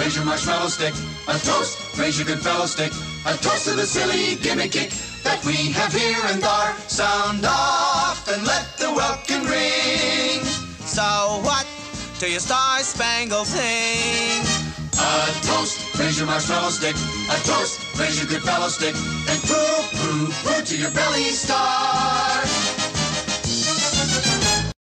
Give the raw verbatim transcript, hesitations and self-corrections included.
raise your marshmallow stick. A toast, raise your good fellow stick. A toast to the silly gimmick that we have here and there. Sound off and let the welkin ring. So what do your star-spangled sing? A toast, raise your marshmallow stick. A toast, raise your good fellow stick. And poo, poo, poo to your belly star.